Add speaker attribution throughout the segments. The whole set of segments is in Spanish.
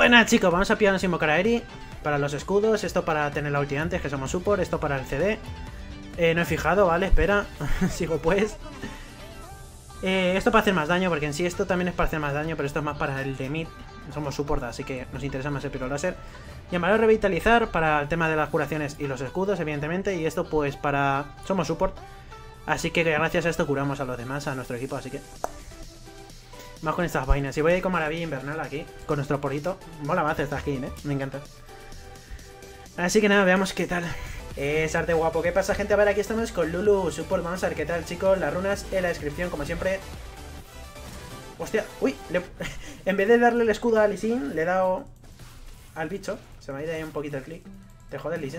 Speaker 1: Pues nada, chicos, vamos a pillarnos Invocar a Eri para los escudos. Esto para tener la ulti antes, que somos support. Esto para el CD. No he fijado, vale, espera. Sigo pues. Esto para hacer más daño, porque en sí esto también es para hacer más daño, pero esto es más para el de mid. Somos support, así que nos interesa más el piro láser. Llamaré a revitalizar para el tema de las curaciones y los escudos, evidentemente. Y esto pues para... Somos support. Así que gracias a esto curamos a los demás, a nuestro equipo, así que... Más con estas vainas. Y voy a ir con Maravilla Invernal aquí, con nuestro porito. Mola más esta skin, me encanta. Así que nada, veamos qué tal. Es arte guapo. ¿Qué pasa, gente? A ver, aquí estamos con Lulu Support. Vamos a ver qué tal, chicos. Las runas en la descripción, como siempre. Hostia, uy, en vez de darle el escudo a Lee Sin, le he dado al bicho. Se me ha ido ahí un poquito el clic. Te jodes, Lee Sin.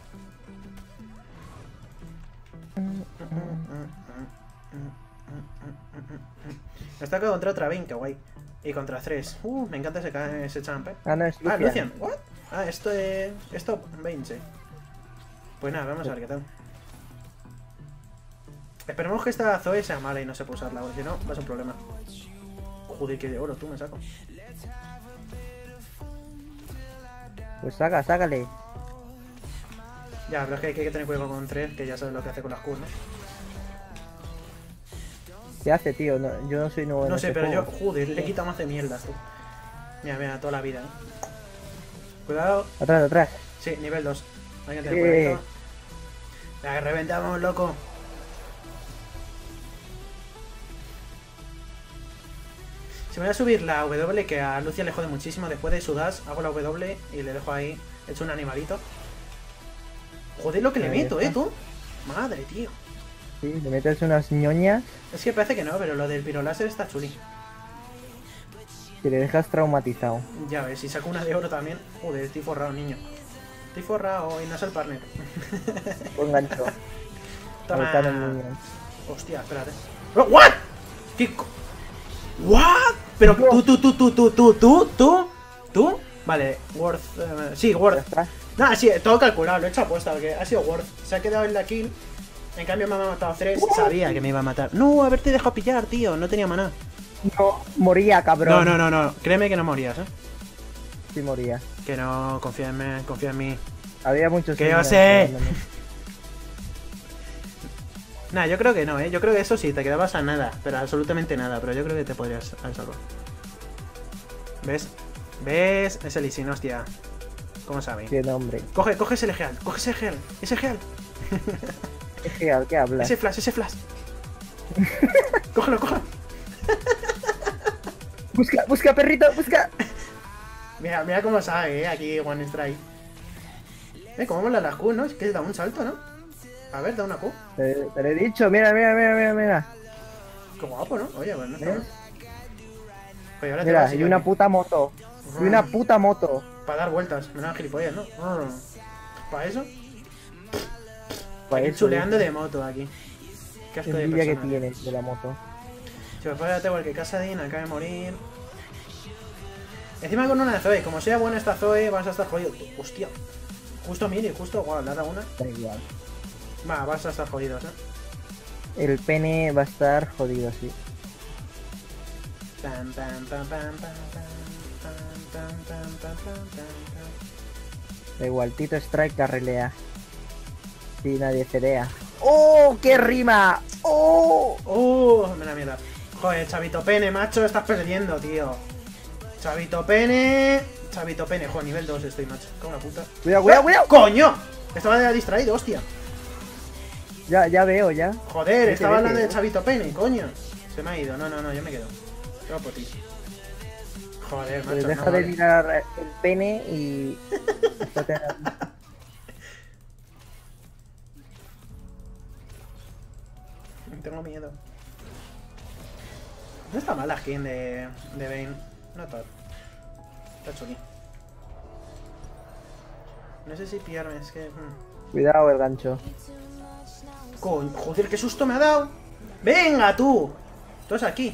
Speaker 1: Está contra otra Vayne, qué guay. Y contra 3. Me encanta ese champ,
Speaker 2: Ah, no, es Lucian.
Speaker 1: Lucian. ¿What? Ah, esto es... Esto, Vayne, sí. Pues nada, vamos a ver qué tal. Esperemos que esta Zoe sea mala y no sepa usarla, porque si no, va a ser un problema. Joder, que de oro, tú me saco.
Speaker 2: Pues sácale.
Speaker 1: Ya, pero es que hay que tener cuidado con 3, que ya sabes lo que hace con las Q, ¿no?
Speaker 2: ¿Qué hace, tío? No, yo no soy nuevo en
Speaker 1: No sé,
Speaker 2: este
Speaker 1: pero yo...
Speaker 2: juego.
Speaker 1: Joder, le quita más de mierda, tú. Mira, toda la vida, Cuidado.
Speaker 2: Atrás.
Speaker 1: Sí, nivel 2. Hay que tener cuidado. Ya que reventamos, loco. Si me voy a subir la W, que a Lucia le jode muchísimo. Después de su dash, hago la W y le dejo ahí hecho un animalito. Joder lo que le meto, tú. Madre, tío.
Speaker 2: Sí, le metes unas ñoñas.
Speaker 1: Es que parece que no, pero lo del piroláser está chuli.
Speaker 2: Que le dejas traumatizado.
Speaker 1: Ya ves, si saco una de oro también. Joder, estoy forrado, niño. Estoy forrado y no es el partner.
Speaker 2: Buen gancho.
Speaker 1: Toma.
Speaker 2: Hostia,
Speaker 1: espérate. ¿What? ¿Qué? ¿What? Pero tú. Vale, Worth. Sí, Worth. Nada, sí, todo calculado, lo he hecho apuesta, porque ha sido Worth. Se ha quedado en la kill. En cambio me ha matado 3. Sabía que me iba a matar. No, haberte dejado pillar, tío. No tenía maná.
Speaker 2: No, moría, cabrón.
Speaker 1: No. Créeme que no morías,
Speaker 2: Sí, moría.
Speaker 1: Que no, confía en mí.
Speaker 2: Había muchos.
Speaker 1: Que yo sé. Nah, yo creo que no, Yo creo que eso sí, te quedabas a nada. Pero absolutamente nada. Pero yo creo que te podrías haber salvado. ¿Ves? Es el Lee Sin, hostia. ¿Cómo sabe?
Speaker 2: Qué nombre.
Speaker 1: Coge ese Legeal. Ese Geal.
Speaker 2: ¿Qué habla?
Speaker 1: Ese flash. Cógelo.
Speaker 2: Busca, perrito, busca.
Speaker 1: Mira cómo sabe, aquí One Strike. Cómo mola las Q, ¿no? Es que da un salto, ¿no? A ver, da una Q.
Speaker 2: Te lo he dicho, mira.
Speaker 1: Qué guapo, ¿no? Oye, bueno, está mal. Oye, ahora
Speaker 2: mira, y una puta moto.
Speaker 1: Para dar vueltas, menos gilipollas, ¿no? ¿Para eso?
Speaker 2: Para eso.
Speaker 1: Chuleando de moto aquí. Qué asco de
Speaker 2: envidia que
Speaker 1: persona.
Speaker 2: tienes de la moto.
Speaker 1: Si me fuera igual que Casadin, acaba de morir. Encima con una Zoe, como sea buena esta Zoe, vas a estar jodido. Hostia. Justo mire, guau, le ha dado una.
Speaker 2: Da igual.
Speaker 1: Vas a estar jodidos,
Speaker 2: El pene va a estar jodido, sí. Da igual, Tito Strike carrilea. Sí, nadie cerea. ¡Oh! ¡Qué rima! ¡Oh!
Speaker 1: Me da mierda. Joder, Chavito Pene, macho, estás perdiendo, tío. Chavito Pene, joder, nivel 2 estoy, macho. Como una puta.
Speaker 2: Cuidado.
Speaker 1: ¡Coño! Estaba distraído, hostia.
Speaker 2: Ya veo, ya.
Speaker 1: Joder, estaba hablando de Chavito Pene, coño. Se me ha ido, no, yo me quedo. Quedo por ti. Joder, macho.
Speaker 2: Pues deja de mirar el pene y...
Speaker 1: Tengo miedo. No está mal la skin de Vayne. No está. Está chuli. No sé si pillarme, es que...
Speaker 2: Cuidado el gancho.
Speaker 1: Coño, joder, qué susto me ha dado. ¡Venga, tú! Todos aquí.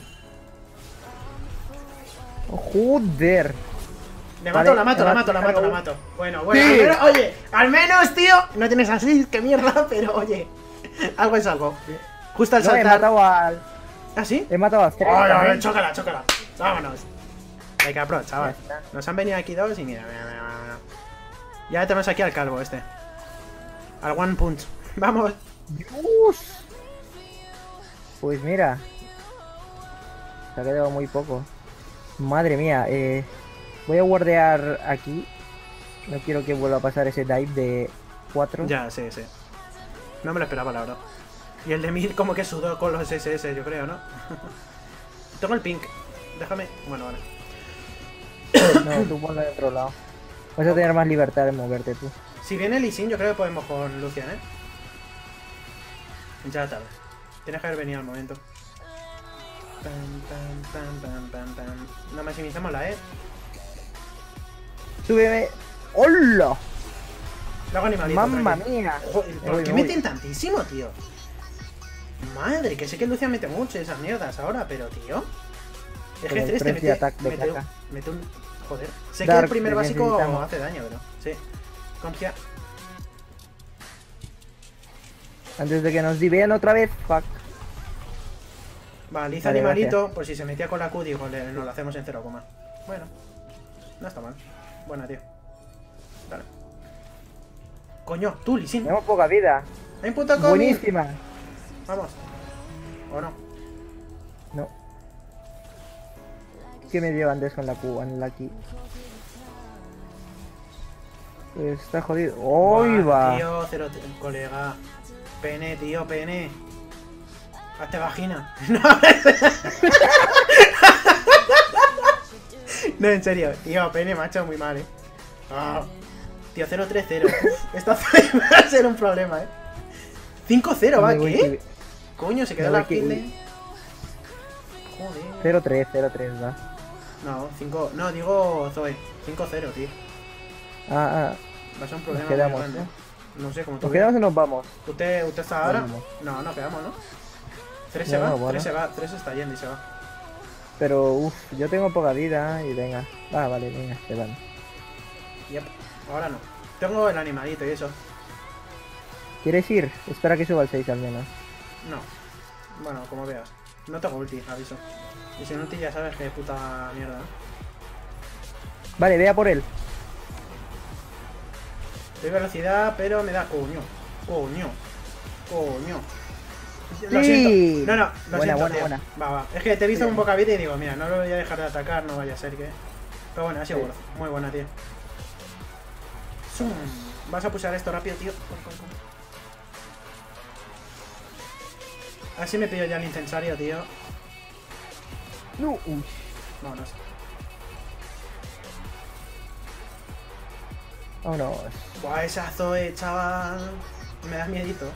Speaker 2: Joder.
Speaker 1: La mato. Bueno, sí. Al menos, tío, no tienes así, qué mierda, pero oye, algo es algo. Justo al saltar.
Speaker 2: He matado al...
Speaker 1: ¿Ah, sí?
Speaker 2: He matado a 3.
Speaker 1: Oye, chócala. Vámonos. Hay que aprovechar, chaval.
Speaker 2: Ya está.
Speaker 1: Nos han venido aquí dos y mira, mira, mira, mira. Ya tenemos aquí al calvo este. Al One Punch. ¡Vamos!
Speaker 2: Dios. Pues mira. Se ha quedado muy poco. Madre mía, voy a guardear aquí. No quiero que vuelva a pasar ese dive de 4.
Speaker 1: Ya, sí, sí. No me lo esperaba, la verdad. Y el de mí como que sudó con los SS, yo creo, ¿no? Tengo el pink. Déjame... Bueno, vale.
Speaker 2: No, tú ponlo de otro lado. Vas a tener más libertad de moverte tú.
Speaker 1: Si viene Lee Sin, yo creo que podemos con Lucian, ¿eh? Ya tarde. Tienes que haber venido al momento. No maximizamos la E.
Speaker 2: Súbeme. ¡Hola!
Speaker 1: Lo hago animalito.
Speaker 2: ¡Mamma
Speaker 1: tranqui.
Speaker 2: mía!
Speaker 1: Joder,
Speaker 2: Me
Speaker 1: ¿por
Speaker 2: voy,
Speaker 1: qué
Speaker 2: me voy.
Speaker 1: meten tantísimo, tío? Madre, que sé que Lucian mete mucho esas mierdas ahora, pero tío. Es
Speaker 2: Con
Speaker 1: que
Speaker 2: el
Speaker 1: 3 te
Speaker 2: precio de ataque de caca.
Speaker 1: mete un. Joder. Sé que
Speaker 2: Dark,
Speaker 1: el primer
Speaker 2: que
Speaker 1: básico
Speaker 2: necesitamos.
Speaker 1: hace daño, pero. Sí. Confía.
Speaker 2: Antes de que nos divean otra vez. Fuck.
Speaker 1: Vale, hizo
Speaker 2: Vale,
Speaker 1: animalito, por si se metía con la Q, digo, nos lo hacemos en 0, bueno, no está mal. Buena, tío. Dale. Coño, tú, Lee Sin.
Speaker 2: Tenemos poca vida.
Speaker 1: ¡Hay un puto cómic!
Speaker 2: Buenísima.
Speaker 1: Vamos. ¿O no?
Speaker 2: No. ¿Qué me dio antes con la Q? Unlucky. Está jodido. ¡Hoy
Speaker 1: Buah,
Speaker 2: va!
Speaker 1: Tío, colega. Pene, tío, pene. Hazte vagina. No, no, en serio. Tío, pene, macho, muy mal, Ah. Tío, 0-3-0. Esto va a ser un problema, 5-0, va,
Speaker 2: Me voy
Speaker 1: ¿qué? Coño, se quedó
Speaker 2: me
Speaker 1: la
Speaker 2: voy
Speaker 1: kill. Joder.
Speaker 2: 0-3, 0-3 va.
Speaker 1: No, 5. No, digo Zoe. 5-0, tío.
Speaker 2: Ah,
Speaker 1: Va a ser un problema
Speaker 2: quedamos,
Speaker 1: muy grande. No sé cómo tú
Speaker 2: ¿nos
Speaker 1: veas.
Speaker 2: quedamos o nos vamos?
Speaker 1: ¿Usted está ahora?
Speaker 2: Vamos.
Speaker 1: No, no quedamos, ¿no? 3 se
Speaker 2: No,
Speaker 1: va,
Speaker 2: bueno.
Speaker 1: 3 se va, 3 está yendo y se va.
Speaker 2: Pero, uff, yo tengo poca vida y venga. Ah, vale, venga, se van.
Speaker 1: Yep, ahora no. Tengo el animalito y eso.
Speaker 2: ¿Quieres ir? Espera que suba al 6 al menos.
Speaker 1: No. Bueno, como veas. No tengo ulti, aviso. Y sin ulti ya sabes que puta mierda.
Speaker 2: Vale, vea por él.
Speaker 1: Doy velocidad, pero me da coño. Coño. Coño. Lo
Speaker 2: Sí.
Speaker 1: siento. No, no, lo
Speaker 2: Buena,
Speaker 1: siento,
Speaker 2: buena,
Speaker 1: tío.
Speaker 2: buena.
Speaker 1: Va, va. Es que te he visto
Speaker 2: Bien.
Speaker 1: un boca vida y digo, mira, no lo voy a dejar de atacar, no vaya a ser que. Pero bueno, ha sido
Speaker 2: Sí.
Speaker 1: bueno. Muy buena, tío. Zoom. Vas a pulsar esto rápido, tío. Así me pillo ya el incensario, tío.
Speaker 2: No, uy.
Speaker 1: Vámonos.
Speaker 2: Vámonos.
Speaker 1: Buah, esa Zoe, chaval. Me da miedito.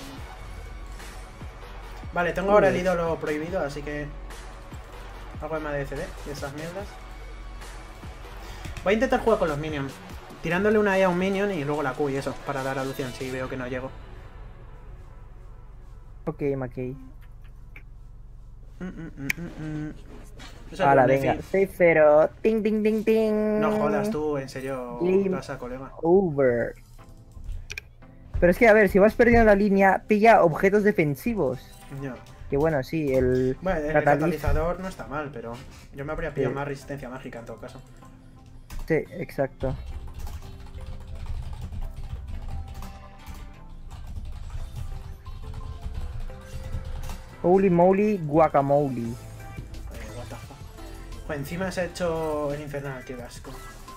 Speaker 1: Vale, tengo ahora el ídolo prohibido, así que. Hago más de CD y esas mierdas. Voy a intentar jugar con los minions. Tirándole una E a un minion y luego la Q y eso, para dar a Lucian si veo que no llego.
Speaker 2: Ok, Mackey.
Speaker 1: Eso es
Speaker 2: Ahora,
Speaker 1: lo
Speaker 2: venga.
Speaker 1: Nefi.
Speaker 2: 6-0. Ting, ting, ting, ting.
Speaker 1: No jodas tú, en serio,
Speaker 2: Game
Speaker 1: pasa, colega.
Speaker 2: Over. Pero es que, a ver, si vas perdiendo la línea, pilla objetos defensivos.
Speaker 1: Ya.
Speaker 2: Que bueno, sí, el
Speaker 1: Bueno, el catalizador no está mal, pero yo me habría pillado
Speaker 2: Sí.
Speaker 1: más resistencia mágica en todo caso.
Speaker 2: Sí, exacto. Holy moly, guacamole.
Speaker 1: What the fuck. Pues encima se ha hecho el infernal, qué asco.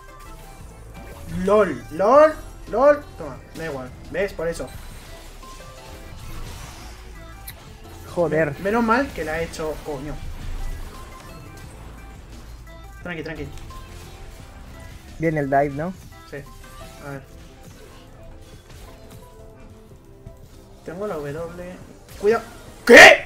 Speaker 1: LOL, LOL, LOL. Toma, da igual. ¿Ves? Por eso.
Speaker 2: Joder.
Speaker 1: Menos mal que la ha hecho, coño. Tranqui, tranqui.
Speaker 2: Viene el dive, ¿no?
Speaker 1: Sí. A ver. Tengo la W. Cuidado. ¿Qué?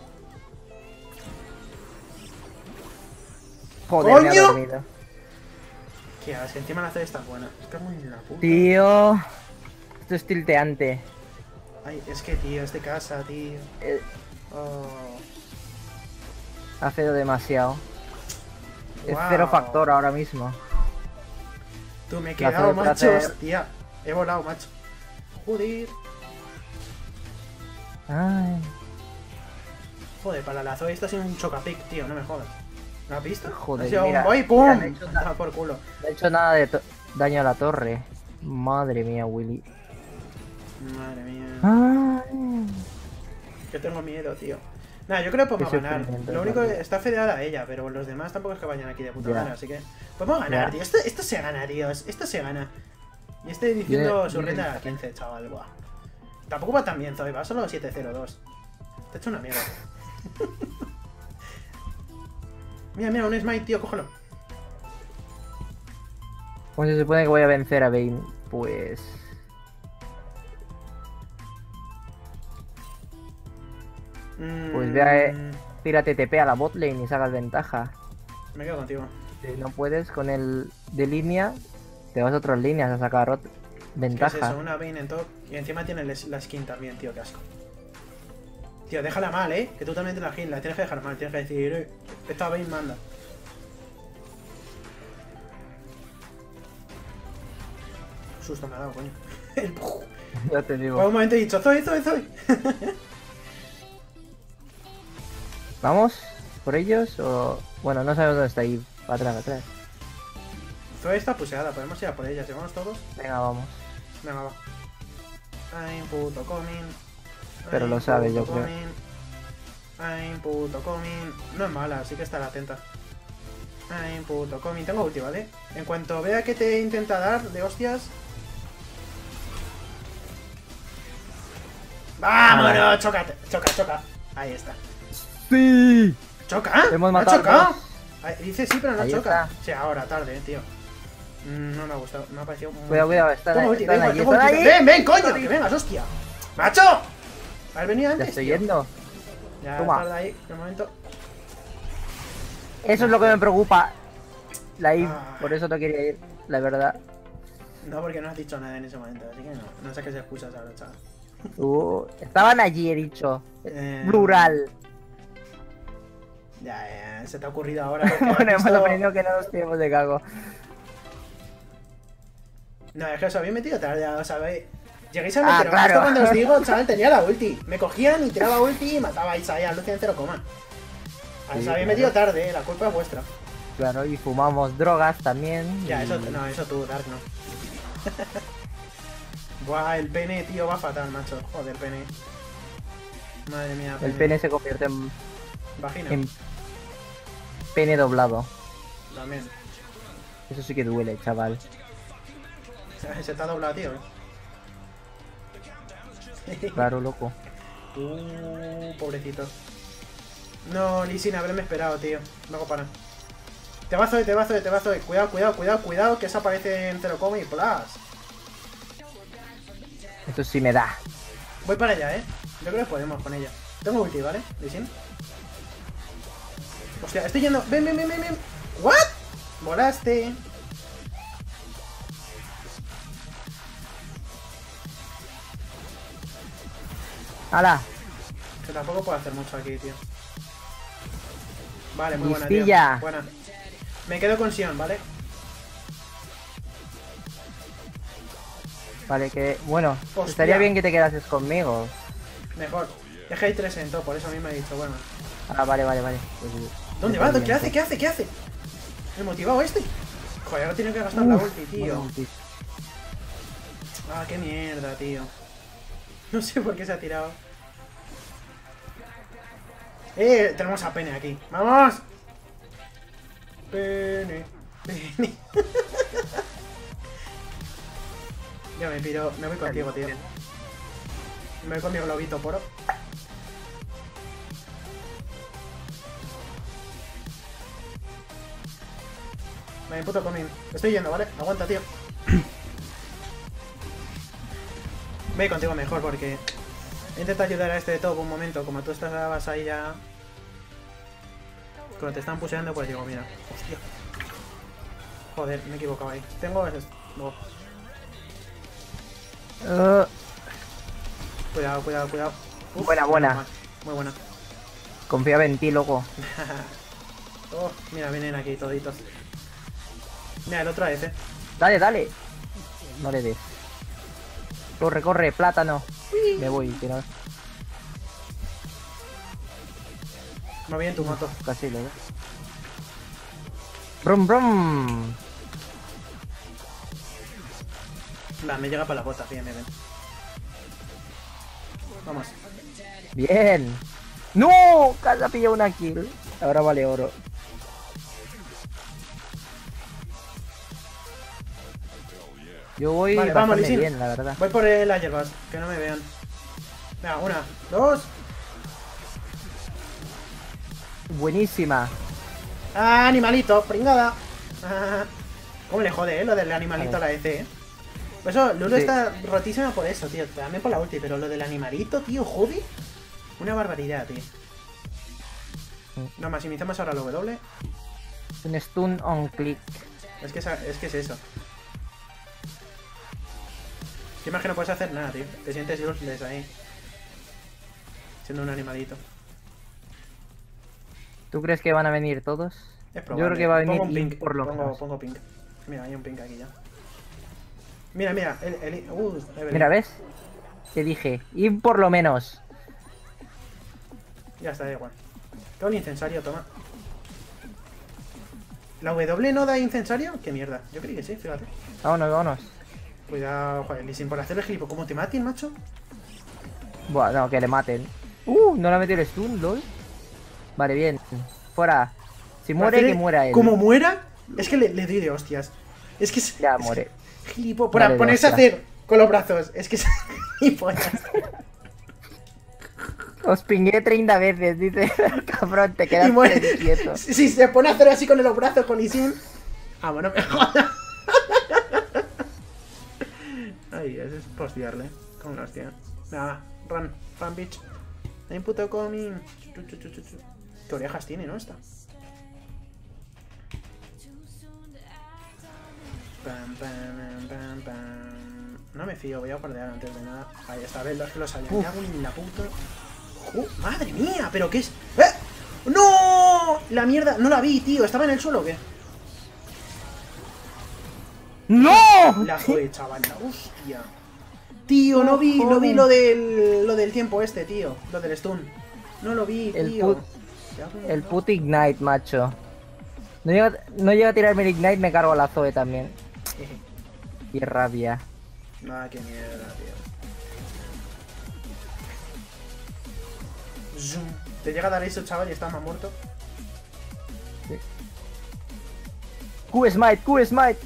Speaker 2: Joder, me ha
Speaker 1: ¡Coño!
Speaker 2: dormido.
Speaker 1: ¿Qué haces? Encima la C está buena. Es que muy en la puta.
Speaker 2: Tío. Esto es tilteante.
Speaker 1: Ay, es que, tío, es de casa, tío.
Speaker 2: Eh,
Speaker 1: Oh.
Speaker 2: ha feo demasiado. Es
Speaker 1: Wow.
Speaker 2: 0 factor ahora mismo.
Speaker 1: Tú me he
Speaker 2: La
Speaker 1: quedado,
Speaker 2: C de
Speaker 1: macho.
Speaker 2: placer.
Speaker 1: Hostia. He volado, macho. Joder.
Speaker 2: Ay.
Speaker 1: Joder, para la Zoe esto ha sido un chocapic, tío. No me jodas. ¿Lo has visto?
Speaker 2: Joder,
Speaker 1: Ha sido
Speaker 2: mira,
Speaker 1: un boy,
Speaker 2: mira,
Speaker 1: ¡pum!
Speaker 2: no he hecho nada.
Speaker 1: Toma por culo.
Speaker 2: No he hecho nada de daño a la torre. Madre mía, Willy.
Speaker 1: Madre mía.
Speaker 2: Ay.
Speaker 1: Que tengo miedo, tío. Nada, yo creo que podemos
Speaker 2: Qué
Speaker 1: ganar.
Speaker 2: sufrimiento,
Speaker 1: Lo único
Speaker 2: tío.
Speaker 1: que está fedeada ella, pero los demás tampoco es que vayan aquí de puta
Speaker 2: Ya.
Speaker 1: gana, así que podemos ganar,
Speaker 2: Ya.
Speaker 1: tío. Esto se gana, tíos. Esto se gana. Y estoy diciendo
Speaker 2: Yo-
Speaker 1: su renta a 15, chaval. Buah. Tampoco va tan bien, Zoe. Va solo 7-0-2. Te he hecho una mierda. Mira, mira, un smite, tío, cógelo.
Speaker 2: ¿Cómo se supone que voy a vencer a Vayne? Pues... Pues vea, tírate TP a la botlane y sacas ventaja.
Speaker 1: Me quedo contigo.
Speaker 2: Si no puedes con el de línea, te vas a otras líneas a sacar
Speaker 1: ¿Qué es
Speaker 2: ventaja.
Speaker 1: eso? Una Vayne en top. Y encima tiene la skin también, tío, qué asco. Tío, déjala mal, que tú también tienes la skin. La tienes que dejar mal. Tienes que decir, esta Vayne manda. Susto me ha dado, coño. El puf.
Speaker 2: Ya te
Speaker 1: Por
Speaker 2: digo.
Speaker 1: un momento he dicho, Zoe, Zoe, Zoe.
Speaker 2: ¿Vamos? ¿Por ellos? O... Bueno, no sabemos dónde está ahí. Atrás, atrás.
Speaker 1: Zoe está puseada, podemos ir a por ella. Si vamos todos,
Speaker 2: Venga, vamos.
Speaker 1: venga, va. Ay, puto coming.
Speaker 2: Pero
Speaker 1: Ay,
Speaker 2: lo sabe,
Speaker 1: puto
Speaker 2: yo creo.
Speaker 1: coming. Ay, puto coming. No es mala, así que estará atenta. Ay, puto coming. Tengo ulti, ¿vale? En cuanto vea que te intenta dar de hostias. ¡Vámonos! Chócate, choca, choca. Ahí está.
Speaker 2: ¡Sí!
Speaker 1: ¿Choca?
Speaker 2: Hemos
Speaker 1: ¿No ha
Speaker 2: matado
Speaker 1: chocado?
Speaker 2: a dos.
Speaker 1: Dice sí, pero no
Speaker 2: Ahí
Speaker 1: choca.
Speaker 2: está.
Speaker 1: Sí, ahora, tarde, tío. No me ha gustado, me ha parecido muy...
Speaker 2: Cuidado, cuidado, están
Speaker 1: Tengo
Speaker 2: ahí.
Speaker 1: ulti,
Speaker 2: Están
Speaker 1: vengo,
Speaker 2: ahí,
Speaker 1: tengo
Speaker 2: están
Speaker 1: ulti.
Speaker 2: ahí.
Speaker 1: ¡Ven, ven, coño! ¡Que vengas, hostia! ¡Macho! ¿Has venido
Speaker 2: Ya
Speaker 1: antes,
Speaker 2: estoy
Speaker 1: tío?
Speaker 2: yendo.
Speaker 1: Ya,
Speaker 2: Toma.
Speaker 1: tarda ahí, de momento.
Speaker 2: Eso es lo que me preocupa. La I,
Speaker 1: Ah.
Speaker 2: por eso no quería ir, la verdad.
Speaker 1: No, porque no has dicho nada en ese momento, así que no saques excusas ahora, chaval.
Speaker 2: Estaban allí, he dicho.
Speaker 1: Eh,
Speaker 2: Plural.
Speaker 1: Ya, se te ha ocurrido ahora. porque has
Speaker 2: Bueno, hemos
Speaker 1: visto-
Speaker 2: aprendido que no nos tiremos de cago.
Speaker 1: No, es que os habéis metido tarde, o sea, llegáis a
Speaker 2: Ah,
Speaker 1: meter
Speaker 2: claro.
Speaker 1: esto cuando os digo, chaval, tenía la ulti. Me cogían y tiraba ulti y matabais ahí a Lucy en 0,
Speaker 2: Sí,
Speaker 1: os habéis
Speaker 2: claro.
Speaker 1: metido tarde, la culpa es vuestra.
Speaker 2: Claro, y fumamos drogas también.
Speaker 1: Ya,
Speaker 2: y-
Speaker 1: eso no, eso tú, Dark, no. Buah, el pene, tío, va fatal, macho. Joder, pene. Madre mía,
Speaker 2: El pene se convierte
Speaker 1: Vagina,
Speaker 2: en pene doblado.
Speaker 1: también.
Speaker 2: Eso sí que duele, chaval.
Speaker 1: Se te ha doblado, tío.
Speaker 2: Claro, loco.
Speaker 1: Pobrecito. No, Lee Sin, haberme esperado, tío. Luego para. Te va Zoe, te va Zoe, te va Zoe. Cuidado, cuidado, cuidado, cuidado, que esa aparece en 0, y plus.
Speaker 2: Esto sí me da.
Speaker 1: Voy para allá, yo creo que podemos con ella. Tengo ulti, ¿vale? Lee Sin. Hostia, estoy yendo. Ven, ven, ven, ven, ven. ¿What? Volaste.
Speaker 2: ¡Hala!
Speaker 1: Que tampoco puedo hacer mucho aquí, tío. Vale, muy buena, tío.
Speaker 2: Listilla.
Speaker 1: Buena. Me quedo con Sion, ¿vale?
Speaker 2: Vale, que... Bueno,
Speaker 1: Hostia.
Speaker 2: estaría bien que te quedases conmigo.
Speaker 1: Mejor. Es que hay 3 en top, por eso a mí me ha dicho, bueno.
Speaker 2: Ah, vale, vale, vale. Pues,
Speaker 1: ¿Dónde
Speaker 2: está
Speaker 1: va?
Speaker 2: bien,
Speaker 1: ¿Qué hace?
Speaker 2: pues.
Speaker 1: ¿Qué hace? ¿Qué hace? ¿El motivado este? Joder, ahora tiene que gastar la
Speaker 2: Uf,
Speaker 1: ulti, tío.
Speaker 2: buena ulti.
Speaker 1: Ah, qué mierda, tío. No sé por qué se ha tirado. Tenemos a Pene aquí. ¡Vamos! Pene. Pene. Yo me piro. Me voy contigo, tío. Me voy con mi globito poro. Me puto coming. Estoy yendo, ¿vale? Aguanta, tío. Ve contigo mejor porque intenta ayudar a este de top un momento. Como tú estabas ahí ya. Cuando te están puseando, pues digo, mira. Hostia. Joder, me he equivocado ahí. Tengo ese. No. Cuidado, cuidado, cuidado. Uf,
Speaker 2: Buena, buena.
Speaker 1: menos mal. Muy buena.
Speaker 2: Confiaba en ti, loco.
Speaker 1: Oh, mira, vienen aquí toditos. Mira, el otro AF.
Speaker 2: Dale, dale. No le des. Corre, corre, plátano. Me voy, que no.
Speaker 1: Va bien tu moto.
Speaker 2: Casi lo ves. Brum, brum.
Speaker 1: Me llega para las botas, bien, bien, bien. Vamos.
Speaker 2: Bien. ¡No! Casi ha pillado una kill. Ahora vale oro. Yo voy
Speaker 1: Vale, vamos,
Speaker 2: bastante
Speaker 1: Lee Sin.
Speaker 2: bien, la verdad.
Speaker 1: Voy por las hierbas, que no me vean. Venga, 1, 2.
Speaker 2: Buenísima.
Speaker 1: ¡Ah, animalito! ¡Pringada! Ah, ¿cómo le jode, lo del animalito a la EC, Por eso, Lulu
Speaker 2: Sí.
Speaker 1: está rotísima por eso, tío. También por la ulti, pero lo del animalito, tío, jode. Una barbaridad, tío. No, maximizamos ahora el W.
Speaker 2: Un stun on click.
Speaker 1: Es que es eso. ¿Qué más que no puedes hacer nada, tío? Te sientes useless ahí. Siendo un animalito.
Speaker 2: ¿Tú crees que van a venir todos?
Speaker 1: Es
Speaker 2: Yo
Speaker 1: probable.
Speaker 2: creo que va a venir
Speaker 1: Pongo un
Speaker 2: Link
Speaker 1: pink,
Speaker 2: por lo menos.
Speaker 1: pongo pink. Mira, hay un pink aquí ya. Mira, mira, Evelyn.
Speaker 2: Mira, ¿ves? Te dije, y por lo menos.
Speaker 1: Ya está, da igual. Tengo un incensario, toma. ¿La W no da incensario? ¿Qué mierda? Yo creí que sí, fíjate.
Speaker 2: Vámonos, vámonos.
Speaker 1: Cuidado, joder, Lee Sin, por hacerle gilipo. ¿Cómo te maten, macho?
Speaker 2: Buah, no, que le maten. No le ha metido el stun, lol. Vale, bien. Fuera. Si muere, que muera él.
Speaker 1: Como muera, es que le doy de hostias. Es que
Speaker 2: Ya muere.
Speaker 1: Gilipo, por
Speaker 2: Dale de
Speaker 1: ponerse a
Speaker 2: hostias.
Speaker 1: hacer con los brazos. Es que es gilipollas.
Speaker 2: Os pingué 30 veces, dice el cabrón, te quedas
Speaker 1: Y muere.
Speaker 2: quieto.
Speaker 1: Si se pone a hacer así con los brazos con Lee Sin. Ah, bueno, me jodas. Ay, ese es postearle. Con una hostia. Nada, run, bitch. Hay un puto coming. ¿Qué orejas tiene, no? Esta. Pam, pam, pam, pam. No me fío, voy a guardear antes de nada. Ahí está, ves, los que lo sabían. Me hago en la puta. ¡Madre mía! ¿Pero qué es? ¡No! La mierda, no la vi, tío. ¿Estaba en el suelo o qué?
Speaker 2: ¡No!
Speaker 1: La fue, chaval, la hostia. Tío, no vi lo del tiempo este, tío. Lo del stun. No lo vi, tío.
Speaker 2: El put ignite, macho. No llega a tirarme el ignite, me cargo a la Zoe también. Qué rabia.
Speaker 1: Ah, qué mierda, tío. Zoom. Te llega a dar eso, chaval, y estás más muerto.
Speaker 2: Q smite, Q smite.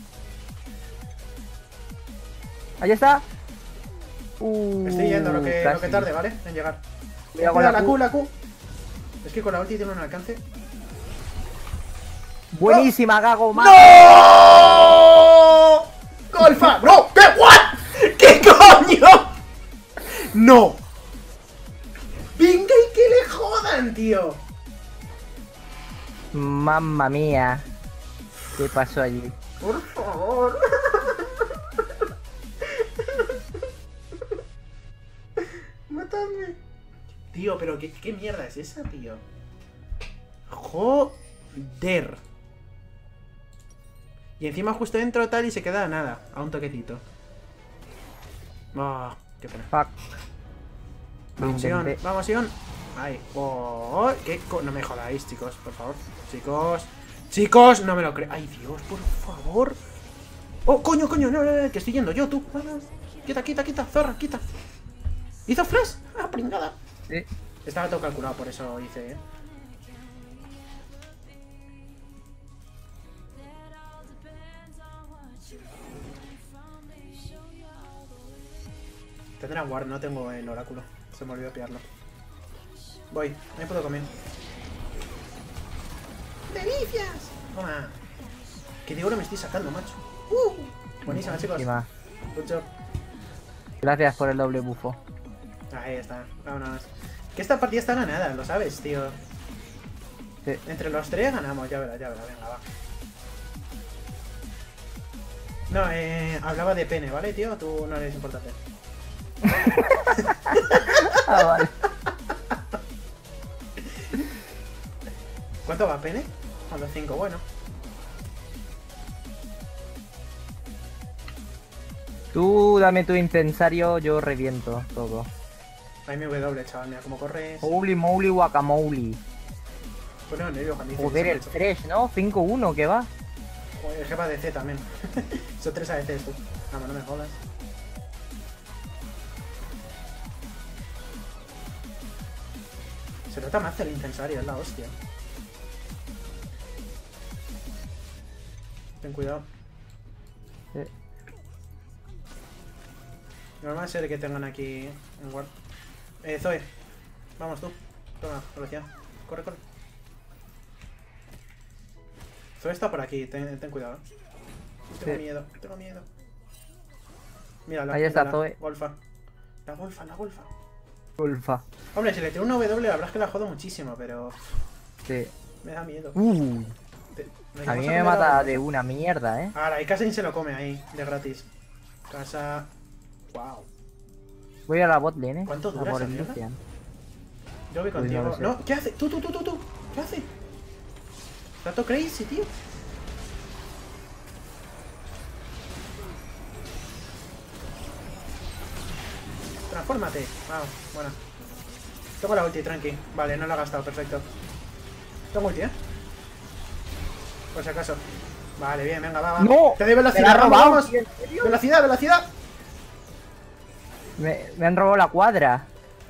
Speaker 2: Ahí está.
Speaker 1: Estoy yendo lo que
Speaker 2: casi.
Speaker 1: tarde, ¿vale? En llegar.
Speaker 2: Cuidado con
Speaker 1: Cuidado,
Speaker 2: la Q.
Speaker 1: la Q. Es que con la ulti tiene un alcance.
Speaker 2: Buenísima, Gago, man.
Speaker 1: ¡No! ¡Golfa! ¡No! ¿Qué? ¿What? ¿Qué coño? ¡No! ¡Venga y que le jodan, tío!
Speaker 2: Mamma mía. ¿Qué pasó allí?
Speaker 1: Por favor. Matadme. Tío, pero ¿qué mierda es esa, tío? Joder. Y encima justo dentro tal y se queda nada, a un toquecito. Ah, qué pena.
Speaker 2: Fuck.
Speaker 1: Vamos,
Speaker 2: Lo
Speaker 1: Sion,
Speaker 2: intenté.
Speaker 1: vamos, Sion. Ahí. Oh, no me jodáis, chicos, por favor. Chicos, no me lo creo. Ay, Dios, por favor. Oh, coño, no, que estoy yendo yo, tú. Vamos. Quita, zorra, quita. ¿Hizo flash? Ah, pringada.
Speaker 2: Sí.
Speaker 1: Estaba todo calculado, por eso hice, Tendrá guard, no tengo el oráculo. Se me olvidó pillarlo. Voy, ahí puedo comer. ¡Delicias! Toma. Que de oro me estoy sacando, macho. Buenísima, chicos.
Speaker 2: Buenísima.
Speaker 1: Good job.
Speaker 2: Gracias por el doble bufo.
Speaker 1: Ahí está, vámonos. Que esta partida está ganada, lo sabes, tío.
Speaker 2: Sí.
Speaker 1: Entre los tres ganamos, ya verás, venga, va. No, hablaba de pene, ¿vale, tío? Tú no eres importante.
Speaker 2: Ah, vale.
Speaker 1: ¿Cuánto va pene? A los 5, bueno.
Speaker 2: Tú dame tu incensario, yo reviento todo.
Speaker 1: Hay mi W, chaval, mira cómo corres.
Speaker 2: Holy moly guacamole.
Speaker 1: Bueno, nervio, Juan, dice,
Speaker 2: Joder, el
Speaker 1: macho.
Speaker 2: fresh, ¿no? 5-1, ¿qué va?
Speaker 1: Joder, jefa de C también. Son 3 ADCs tú. Vamos, no me jodas. Se nota más el incensario, es la hostia. Ten cuidado. No va a ser que tengan aquí un guard. Zoe. Vamos tú. Toma, velocidad. Corre, corre. Zoe está por aquí, ten cuidado. Tengo miedo, tengo miedo. Mírala,
Speaker 2: ahí está
Speaker 1: mírala.
Speaker 2: Zoe.
Speaker 1: Golfa. La golfa, la golfa.
Speaker 2: Golfa.
Speaker 1: Hombre, si le tiro una W, la verdad es que la jodo muchísimo, pero
Speaker 2: Sí.
Speaker 1: me da miedo.
Speaker 2: A mí me mata de una mierda,
Speaker 1: Ahora, y Kasin se lo come ahí, de gratis. Casa. Wow.
Speaker 2: Voy a la bot lane,
Speaker 1: ¿Cuánto
Speaker 2: a
Speaker 1: dura
Speaker 2: por
Speaker 1: esa
Speaker 2: el
Speaker 1: mierda?
Speaker 2: Lucian.
Speaker 1: Yo voy
Speaker 2: Pues
Speaker 1: contigo.
Speaker 2: no lo sé.
Speaker 1: No, ¿qué hace? Tú. ¿Qué hace? Está todo crazy, tío. Transfórmate. Wow, bueno. Tengo la ulti, tranqui. Vale, no la he gastado, perfecto. Tengo ulti, por si acaso. Vale, bien, venga, va.
Speaker 2: ¡No!
Speaker 1: Te doy
Speaker 2: ¡Me
Speaker 1: velocidad,
Speaker 2: la ha robado!
Speaker 1: vamos.
Speaker 2: ¿En serio?
Speaker 1: Velocidad, velocidad.
Speaker 2: Me han robado la cuadra.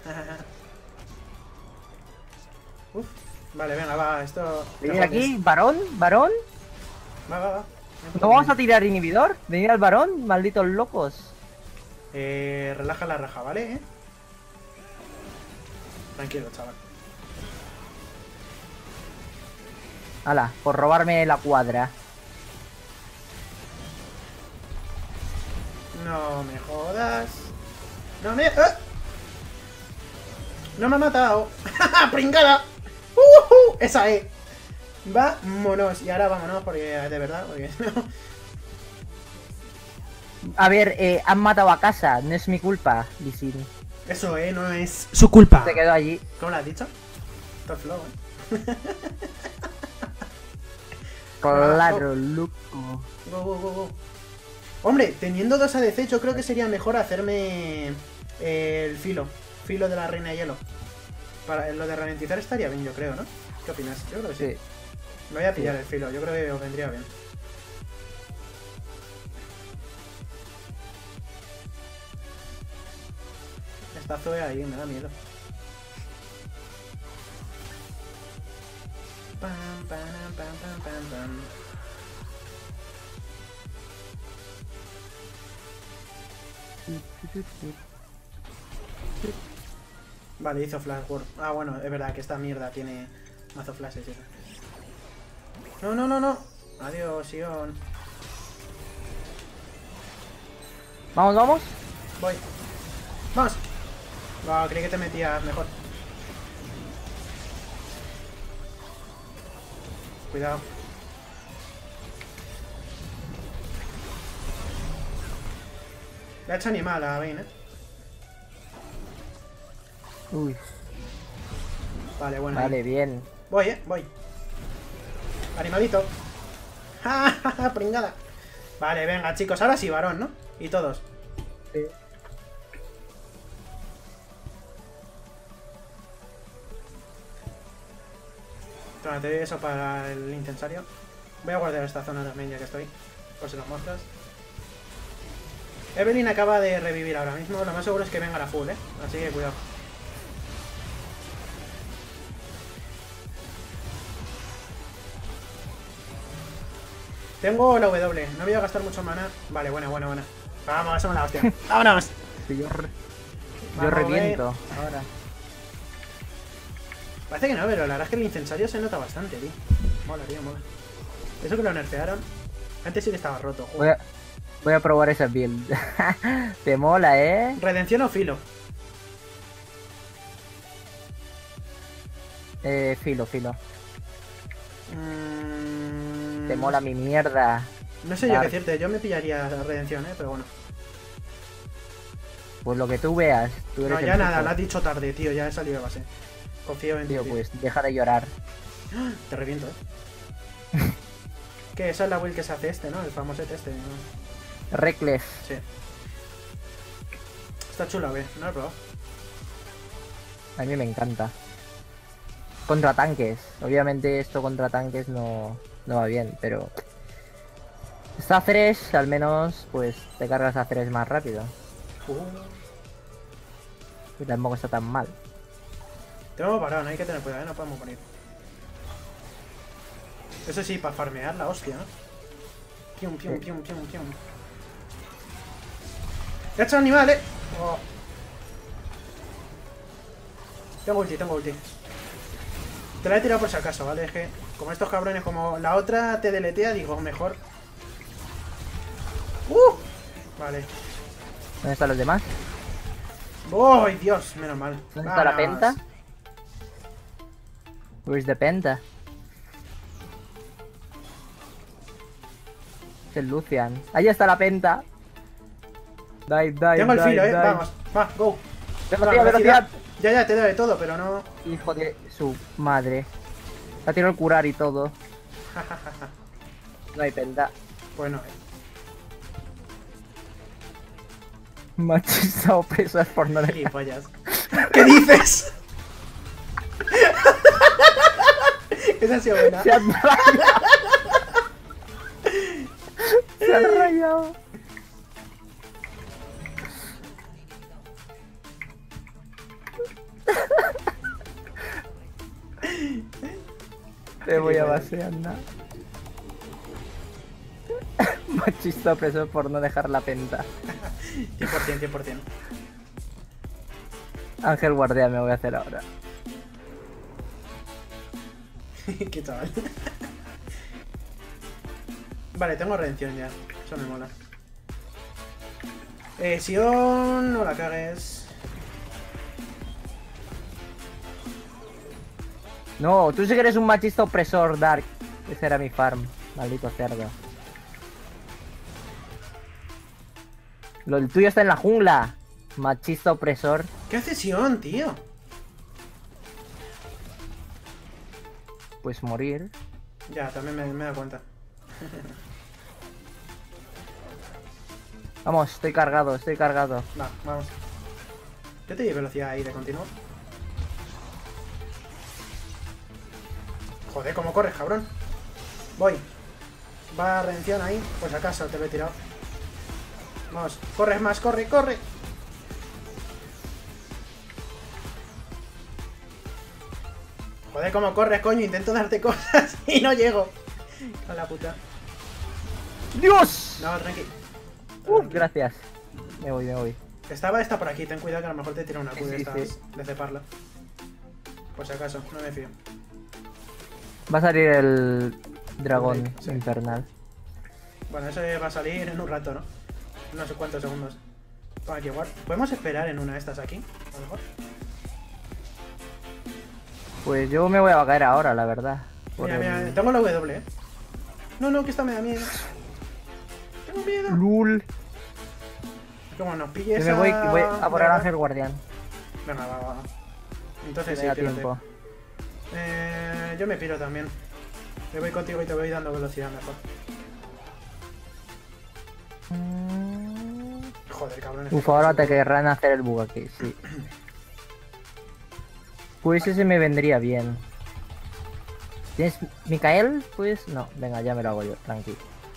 Speaker 1: Uf. Vale, venga, va, esto...
Speaker 2: Venid aquí, varón, varón.
Speaker 1: Va.
Speaker 2: ¿No vamos a tirar inhibidor? Venid al varón, malditos locos.
Speaker 1: Relaja la raja, ¿vale? Tranquilo, chaval.
Speaker 2: Hala, por robarme la cuadra.
Speaker 1: No me jodas. No me... No me ha matado. ¡Pringada! Esa E. Vámonos. Y ahora vámonos porque de verdad, porque no.
Speaker 2: A ver, han matado a casa, no es mi culpa, Lee Sin.
Speaker 1: Eso, no es su culpa.
Speaker 2: Se quedó allí.
Speaker 1: ¿Cómo lo has dicho? Todo flow,
Speaker 2: Claro, loco.
Speaker 1: Go. Hombre, teniendo 2 ADC, yo creo que sería mejor hacerme el filo de la reina de hielo. Para lo de ralentizar estaría bien, yo creo, ¿no? ¿Qué opinas? Yo creo que sí. Me voy a pillar el filo, yo creo que os vendría bien. Está Zoe ahí, me da miedo. Pam. Vale, hizo flash ward. Ah, bueno, es verdad que esta mierda tiene mazo flashes y eso. No. Adiós, Sion.
Speaker 2: Vamos.
Speaker 1: Voy. ¡Vamos! No, creí que te metías mejor. Cuidado. Le ha hecho animal a Vayne,
Speaker 2: Uy,
Speaker 1: Vale, bueno.
Speaker 2: vale, bien.
Speaker 1: Voy. Animalito. ¡Ja! Pringada. Vale, venga, chicos. Ahora sí, varón, ¿no? Y todos.
Speaker 2: Sí.
Speaker 1: Tómate eso para el incensario. Voy a guardar esta zona también, ya que estoy. Por si nos muestras. Evelyn acaba de revivir ahora mismo. Lo más seguro es que venga la full, Así que cuidado. Tengo la W. No voy a gastar mucho mana. Vale, buena. Vamos, somos la hostia. ¡Vámonos!
Speaker 2: Sí, yo
Speaker 1: Vamos,
Speaker 2: reviento. Ahora.
Speaker 1: Parece que no, pero la verdad es que el incensario se nota bastante, tío. Mola, tío, mola. Eso que lo nerfearon. Antes sí que estaba roto.
Speaker 2: Voy a probar esa build. Te mola, ¿eh?
Speaker 1: ¿Redención o filo?
Speaker 2: Filo.
Speaker 1: Mm,
Speaker 2: Te mola mi mierda.
Speaker 1: No sé yo qué decirte. Yo me pillaría la redención, pero bueno.
Speaker 2: Pues lo que tú veas. Tú eres
Speaker 1: No,
Speaker 2: el
Speaker 1: ya nada,
Speaker 2: puto.
Speaker 1: lo has dicho tarde, tío. Ya he salido de base. Confío en ti.
Speaker 2: Tío,
Speaker 1: tío.
Speaker 2: pues deja de llorar.
Speaker 1: Te reviento, Que esa es la build que se hace ¿no? El famoso este, ¿no?
Speaker 2: Reckless.
Speaker 1: Sí. Está chulo, ¿ve? No lo he probado.
Speaker 2: A mí me encanta. Contra tanques. Obviamente esto contra tanques no va bien, pero Está Thresh, al menos, pues te cargas a Thresh más rápido. Y tampoco está tan mal.
Speaker 1: Tenemos parado, no hay que tener cuidado, no podemos morir. Eso sí, para farmear la hostia, ¿no? Pium, pium, pium, pium, pium. ¡He hecho animal, Oh. Tengo ulti, tengo ulti. Te la he tirado por si acaso, ¿vale? Es que como estos cabrones, como la otra te deletea, digo, mejor. Vale.
Speaker 2: ¿Dónde están los demás?
Speaker 1: ¡Ay, Dios! Menos mal.
Speaker 2: ¿Dónde está la penta? Where's the penta? Es el Lucian. Ahí está la penta. Dive, dive,
Speaker 1: Tengo el
Speaker 2: dive,
Speaker 1: filo,
Speaker 2: dive.
Speaker 1: Vamos, va, go.
Speaker 2: Velocidad, velocidad.
Speaker 1: Ya, te doy de todo, pero no.
Speaker 2: Hijo de su madre. Ha tirado el curar y todo. No hay penta.
Speaker 1: Bueno,
Speaker 2: Machista opresor por no dejar.
Speaker 1: gilipollas. ¿Qué dices? Esa ha sido buena.
Speaker 2: Se han rayado. Se han rayado. Te voy a vaciar, ¿no? Machista opresor por no dejar la penta.
Speaker 1: 100%, 100%.
Speaker 2: Ángel guardia me voy a hacer ahora.
Speaker 1: Qué chaval. Vale, tengo redención ya. Eso me mola. Sion, no la cagues.
Speaker 2: No, tú sí que eres un machista opresor, Dark. Ese era mi farm, maldito cerdo. El tuyo está en la jungla, machista opresor.
Speaker 1: ¿Qué hace Sion, tío?
Speaker 2: Pues morir.
Speaker 1: Ya, también me he dado cuenta.
Speaker 2: Vamos, estoy cargado, estoy cargado.
Speaker 1: Va, vamos. Yo te di velocidad ahí de continuo. Joder, ¿cómo corres, cabrón? Voy. Va redención ahí, por si acaso te lo he tirado. Vamos, corres más, corre, corre. Joder, ¿cómo corres, coño? Intento darte cosas y no llego. A la puta.
Speaker 2: ¡Dios!
Speaker 1: No, tranqui.
Speaker 2: Gracias. Me voy, me voy.
Speaker 1: Estaba esta por aquí, ten cuidado que a lo mejor te tira una Q de
Speaker 2: Sí,
Speaker 1: estas
Speaker 2: sí.
Speaker 1: de ceparla. Por si acaso, no me fío.
Speaker 2: Va a salir el dragón
Speaker 1: Sí.
Speaker 2: infernal.
Speaker 1: Bueno, eso va a salir en un rato, ¿no? No sé cuántos segundos. Para llegar. ¿Podemos esperar en una de estas aquí? A lo mejor.
Speaker 2: Pues yo me voy a caer ahora, la verdad. Por
Speaker 1: Mira,
Speaker 2: el-
Speaker 1: mira, tengo la W, No, que esta me da miedo. Tengo miedo.
Speaker 2: Lul.
Speaker 1: Como nos pille
Speaker 2: Yo
Speaker 1: esa...
Speaker 2: voy a por el
Speaker 1: mierda.
Speaker 2: ángel guardián.
Speaker 1: Venga, va. Entonces
Speaker 2: Me
Speaker 1: sí,
Speaker 2: da
Speaker 1: pírate.
Speaker 2: tiempo.
Speaker 1: Yo me piro también. Me voy contigo y te voy dando velocidad mejor. Joder, cabrón.
Speaker 2: Uf, ahora te querrán hacer el bug aquí, sí. Pues ese me vendría bien. ¿Tienes Micael? Pues no, venga, ya me lo hago yo, tranqui.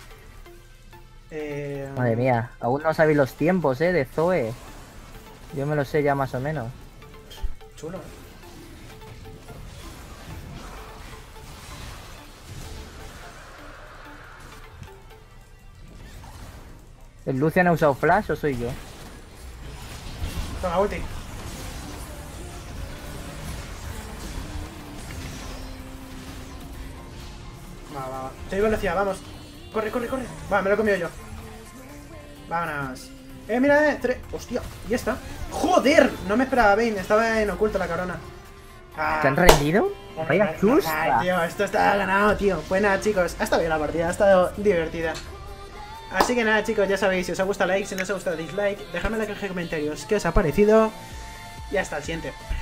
Speaker 2: Madre mía, aún no sabéis los tiempos, de Zoe. Yo me lo sé ya más o menos.
Speaker 1: Chulo,
Speaker 2: ¿El Lucian ha usado flash o soy yo?
Speaker 1: Toma, ulti. Va. Te doy velocidad, vamos. Corre. Va, me lo he comido yo. Vámonos. Mira, Hostia, ¿y esta? ¡Joder! No me esperaba Bane, estaba en oculto la cabrona.
Speaker 2: ¿Te han rendido? Vaya
Speaker 1: Ay,
Speaker 2: chusta.
Speaker 1: tío, esto está ganado, tío. Pues nada, chicos, ha estado bien la partida, ha estado divertida. Así que nada, chicos, ya sabéis, si os ha gustado like, si no os ha gustado dislike, dejadme en la caja de comentarios qué os ha parecido. Y hasta el siguiente.